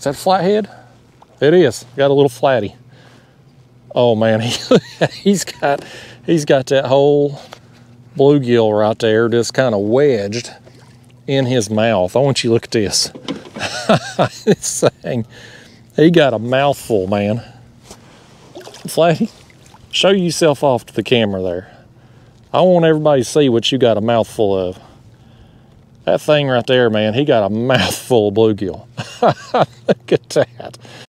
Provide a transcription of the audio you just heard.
Is that flathead? It is. Got a little flatty. Oh man, he's got that whole bluegill right there just kind of wedged in his mouth. I want you to look at this. This thing, he got a mouthful, man. Flatty, show yourself off to the camera there. I want everybody to see what you got a mouthful of. That thing right there, man, he got a mouthful of bluegill. Look at that.